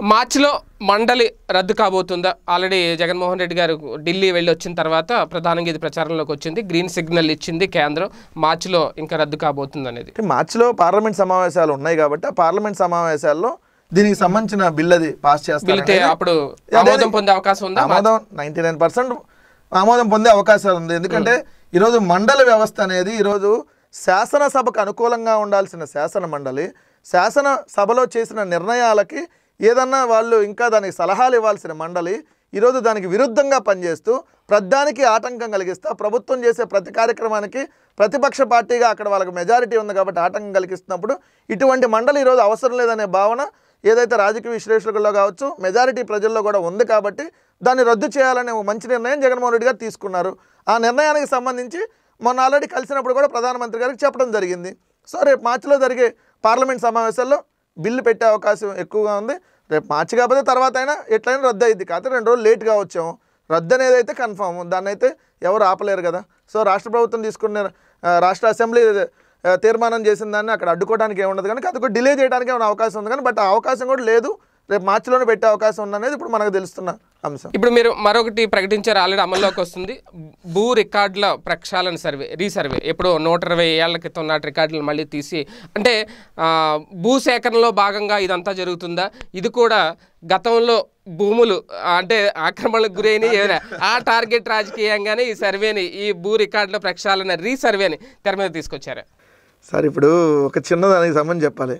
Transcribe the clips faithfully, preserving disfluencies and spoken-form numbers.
మార్చిలో మండలి రద్దు కాబోతుందా? ఆల్రెడీ జగన్మోహన్ రెడ్డి గారు ఢిల్లీ వెళ్ళి వచ్చిన తర్వాత ప్రధానంగా ఇది ప్రచారంలోకి వచ్చింది, గ్రీన్ సిగ్నల్ ఇచ్చింది కేంద్రం, మార్చిలో ఇంకా రద్దు కాబోతుంది అనేది. మార్చిలో పార్లమెంట్ సమావేశాలు ఉన్నాయి కాబట్టి ఆ పార్లమెంట్ సమావేశాల్లో దీనికి సంబంధించిన బిల్ అది పాస్ చేస్తారు. అప్పుడు ఆమోదం పొందే అవకాశం ఉందా? ఆమోదం నైన్టీ నైన్ పర్సెంట్ ఆమోదం పొందే అవకాశాలు ఉంది. ఎందుకంటే ఈరోజు మండల వ్యవస్థ అనేది ఈరోజు శాసనసభకు అనుకూలంగా ఉండాల్సిన శాసన మండలి శాసనసభలో చేసిన నిర్ణయాలకి ఏదన్నా వాళ్ళు ఇంకా దానికి సలహాలు ఇవ్వాల్సిన మండలి ఈరోజు దానికి విరుద్ధంగా పనిచేస్తూ ప్రధానికి ఆటంకం కలిగిస్తూ ప్రభుత్వం చేసే ప్రతి కార్యక్రమానికి ప్రతిపక్ష పార్టీగా అక్కడ వాళ్ళకి మెజారిటీ ఉంది కాబట్టి ఆటంకం కలిగిస్తున్నప్పుడు ఇటువంటి మండలి ఈరోజు అవసరం లేదనే భావన ఏదైతే రాజకీయ విశ్లేషకుల్లో కావచ్చు మెజారిటీ ప్రజల్లో కూడా ఉంది కాబట్టి దాన్ని రద్దు చేయాలనే మంచి నిర్ణయం జగన్మోహన్ రెడ్డి గారు తీసుకున్నారు. ఆ నిర్ణయానికి సంబంధించి మొన్న ఆల్రెడీ కలిసినప్పుడు కూడా ప్రధానమంత్రి గారికి చెప్పడం జరిగింది. సో రేపు మార్చిలో జరిగే పార్లమెంట్ సమావేశాల్లో బిల్లు పెట్టే అవకాశం ఎక్కువగా ఉంది. రేపు మార్చి కాకపోతే తర్వాత అయినా ఎట్లయినా రద్దు అయింది, కాకపోతే రెండు రోజులు లేట్గా వచ్చాము. రద్దు అనేది అయితే కన్ఫామ్, దాన్ని అయితే ఎవరు ఆపలేరు కదా. సో రాష్ట్ర ప్రభుత్వం తీసుకున్న రాష్ట్ర అసెంబ్లీ తీర్మానం చేసిన దాన్ని అక్కడ అడ్డుకోవడానికి ఏముండదు కానీ అది డిలే చేయడానికి ఏమైనా అవకాశం ఉంది కానీ బట్ ఆ అవకాశం కూడా లేదు. రేపు మార్చిలోనే పెట్టే అవకాశం ఉందనేది ఇప్పుడు మనకు తెలుస్తున్న అంశం. ఇప్పుడు మీరు మరొకటి ప్రకటించారు, ఆల్రెడీ అమల్లోకి వస్తుంది, భూ రికార్డుల ప్రక్షాళన సర్వే రీసర్వే. ఎప్పుడు నూట ఇరవై ఏళ్ల క్రితం నాటి రికార్డులను మళ్ళీ తీసి, అంటే భూ సేకరణలో భాగంగా ఇదంతా జరుగుతుందా? ఇది కూడా గతంలో భూములు అంటే ఆక్రమణలకు గురైన ఏమైనా ఆ టార్గెట్ రాజకీయంగానే ఈ సర్వేని, ఈ భూ రికార్డుల ప్రక్షాళన రీసర్వేని తెర మీద తీసుకొచ్చారు. సార్ ఇప్పుడు ఒక చిన్నదానికి సంబంధించి చెప్పాలి.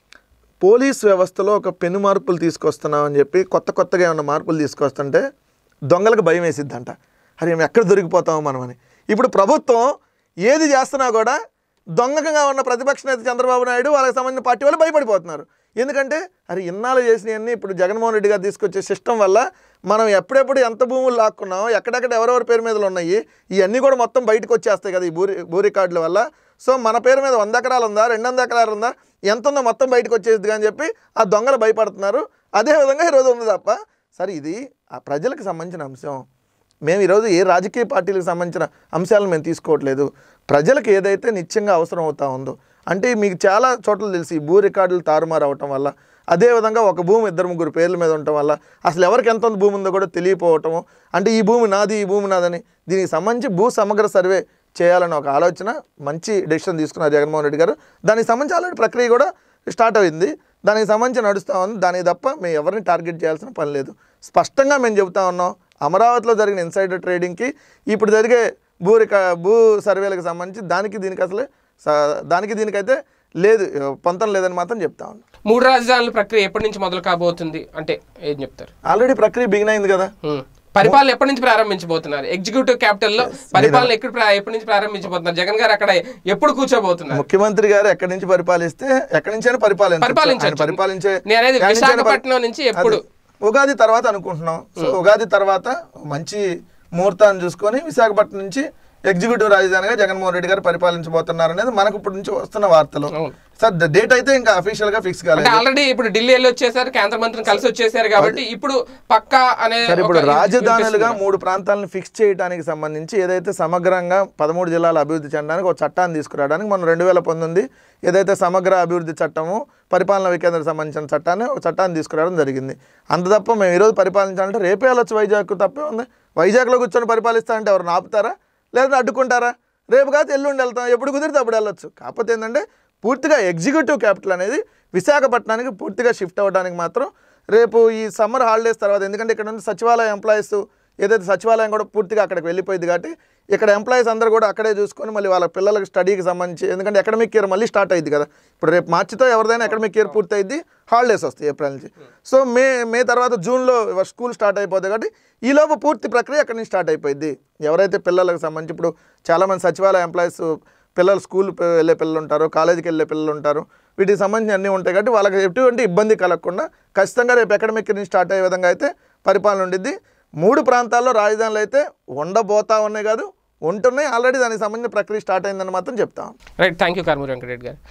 పోలీస్ వ్యవస్థలో ఒక పెను మార్పులు తీసుకొస్తున్నామని చెప్పి కొత్త కొత్తగా ఏమన్నా మార్పులు తీసుకొస్తుంటే దొంగలకు భయం వేసిద్దంట, అరే మేము ఎక్కడ దొరికిపోతామో మనమని. ఇప్పుడు ప్రభుత్వం ఏది చేస్తున్నా కూడా దొంగకంగా ఉన్న ప్రతిపక్ష నేత చంద్రబాబు నాయుడు వాళ్ళకి సంబంధించిన పార్టీ వాళ్ళు భయపడిపోతున్నారు. ఎందుకంటే అరే ఇన్నాళ్ళు చేసినవన్నీ ఇప్పుడు జగన్మోహన్ రెడ్డి గారు తీసుకొచ్చే సిస్టమ్ వల్ల మనం ఎప్పుడెప్పుడు ఎంత భూములు లాక్కున్నామో ఎక్కడెక్కడ ఎవరెవరి పేరు మీద ఉన్నాయి ఇవన్నీ కూడా మొత్తం బయటకు వచ్చేస్తాయి కదా ఈ భూ భూ రికార్డుల వల్ల. సో మన పేరు మీద వంద ఎకరాలు ఉందా, రెండు వందల ఎకరాలు ఉందా, ఎంత ఉందో మొత్తం బయటకు వచ్చేది అని చెప్పి ఆ దొంగలు భయపడుతున్నారు. అదేవిధంగా ఈరోజు ఉంది తప్ప సరే ఇది ఆ ప్రజలకు సంబంధించిన అంశం. మేము ఈరోజు ఏ రాజకీయ పార్టీలకు సంబంధించిన అంశాలను మేము తీసుకోవట్లేదు. ప్రజలకు ఏదైతే నిత్యంగా అవసరం అవుతా ఉందో, అంటే మీకు చాలా చోట్ల తెలిసి భూ రికార్డులు తారుమారు అవటం వల్ల, అదేవిధంగా ఒక భూమి ఇద్దరు ముగ్గురు పేర్ల మీద ఉండటం వల్ల అసలు ఎవరికి ఎంత భూమి ఉందో కూడా తెలియపోవటము, అంటే ఈ భూమి నాది ఈ భూమి నాదని దీనికి సంబంధించి భూ సమగ్ర సర్వే చేయాలని ఒక ఆలోచన మంచి డెసిషన్ తీసుకున్నారు జగన్మోహన్ రెడ్డి గారు. దానికి సంబంధించి ఆల్రెడీ ప్రక్రియ కూడా స్టార్ట్ అయింది, దానికి సంబంధించి నడుస్తూ ఉంది. దానికి తప్ప మేము ఎవరిని టార్గెట్ చేయాల్సిన పని లేదు. స్పష్టంగా మేము చెబుతా ఉన్నాం, అమరావతిలో జరిగిన ఇన్సైడర్ ట్రేడింగ్కి ఇప్పుడు జరిగే భూ రికా భూ సర్వేలకు సంబంధించి దానికి దీనికి అసలే దానికి దీనికైతే లేదు పొంతం లేదని మాత్రం చెప్తా ఉన్నాం. మూడు రాజధానుల ప్రక్రియ ఎప్పటి నుంచి మొదలు కాబోతుంది అంటే ఏం చెప్తారు? ఆల్రెడీ ప్రక్రియ బిగిన్ అయింది కదా. పరిపాలన ఎప్పటి నుంచి ప్రారంభించబోతున్నారు? ఎగ్జిక్యూటివ్ క్యాపిటల్ లో పరిపాలన ఎక్కడ ఎప్పటి నుంచి ప్రారంభించబోతున్నారు? జగన్ గారు అక్కడ ఎప్పుడు కూర్చోబోతున్నారు? ముఖ్యమంత్రి గారు ఎక్కడి నుంచి పరిపాలిస్తే ఎక్కడి నుంచి పరిపాలించారు పరిపాలించే విశాఖపట్నం నుంచి ఎప్పుడు? ఉగాది తర్వాత అనుకుంటున్నాం. సో ఉగాది తర్వాత మంచి ముహూర్తాన్ని చూసుకొని విశాఖపట్నం నుంచి ఎగ్జిక్యూటివ్ రాజధానిగా జగన్మోహన్ రెడ్డి గారు పరిపాలించబోతున్నారు అనేది మనకు ఇప్పటి నుంచి వస్తున్న వార్తలు. సార్ డేట్ అయితే ఇంకా అఫీషియల్ గా ఫిక్స్ కాలేదు. ఆల్రెడీ ఇప్పుడు ఢిల్లీ వెళ్ళి వచ్చేసారు, కేంద్ర మంత్రిని కలిసి వచ్చేసారు కాబట్టి ఇప్పుడు పక్కా అనే ఇప్పుడు రాజధానులుగా మూడు ప్రాంతాలను ఫిక్స్ చేయడానికి సంబంధించి ఏదైతే సమగ్రంగా పదమూడు జిల్లాల అభివృద్ధి చెందడానికి ఒక చట్టాన్ని తీసుకురావడానికి మనం రెండు వేల పంతొమ్మిది ఏదైతే సమగ్ర అభివృద్ధి చట్టము పరిపాలన వికేంద్రం సంబంధించిన చట్టాన్ని ఒక చట్టాన్ని తీసుకురావడం జరిగింది. అంత తప్ప మేము ఈరోజు పరిపాలించాలంటే రేపే వెళ్ళొచ్చు వైజాగ్, తప్పే ఉంది. వైజాగ్లో కూర్చొని పరిపాలిస్తా అంటే ఎవరు ఆపుతారా లేదా అడ్డుకుంటారా? రేపు కాదు ఎల్లుండి వెళ్తాం, ఎప్పుడు కుదిరితే అప్పుడు వెళ్ళొచ్చు. కాకపోతే ఏంటంటే పూర్తిగా ఎగ్జిక్యూటివ్ క్యాపిటల్ అనేది విశాఖపట్నానికి పూర్తిగా షిఫ్ట్ అవ్వడానికి మాత్రం రేపు ఈ సమ్మర్ హాలిడేస్ తర్వాత, ఎందుకంటే ఇక్కడ నుంచి సచివాలయ ఎంప్లాయీస్ ఏదైతే సచివాలయం కూడా పూర్తిగా అక్కడికి వెళ్ళిపోయింది కాబట్టి ఇక్కడ ఎంప్లాయీస్ అందరూ కూడా అక్కడే చూసుకొని మళ్ళీ వాళ్ళ పిల్లలకి స్టడీకి సంబంధించి, ఎందుకంటే అకాడమిక్ ఇయర్ మళ్ళీ స్టార్ట్ అయ్యింది కదా. ఇప్పుడు రేపు మార్చితో ఎవరిదైనా అకాడమిక్ ఇయర్ పూర్తి అయ్యింది, హాలిడేస్ వస్తాయి ఏప్రిల్ నుంచి. సో మే మే తర్వాత జూన్లో స్కూల్ స్టార్ట్ అయిపోతుంది కాబట్టి ఈలోపు పూర్తి ప్రక్రియ అక్కడి నుంచి స్టార్ట్ అయిపోయింది. ఎవరైతే పిల్లలకు సంబంధించి ఇప్పుడు చాలామంది సచివాలయ ఎంప్లాయీస్ పిల్లలు స్కూల్ వెళ్ళే పిల్లలు ఉంటారు, కాలేజీకి వెళ్ళే పిల్లలు ఉంటారు, వీటికి సంబంధించి అన్నీ ఉంటాయి కాబట్టి వాళ్ళకి ఎటువంటి ఇబ్బంది కలగకుండా ఖచ్చితంగా రేపు అకాడమిక్ ఇయర్ నుంచి స్టార్ట్ అయ్యే విధంగా అయితే పరిపాలన ఉండిద్ది. మూడు ప్రాంతాల్లో రాజధానులు అయితే ఉండబోతా ఉన్నాయి కాదు ఉంటున్నాయి, ఆల్రెడీ దానికి సంబంధించిన ప్రక్రియ స్టార్ట్ అయిందని మాత్రం చెప్తాం. Right, thank you Karumuri Venkatareddy గారు.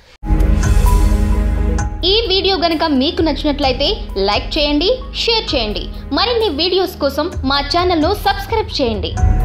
ఈ వీడియో గనుక మీకు నచ్చినట్లయితే లైక్ చేయండి, షేర్ చేయండి. మరిన్ని వీడియోస్ కోసం మా ఛానల్ను సబ్స్క్రైబ్ చేయండి.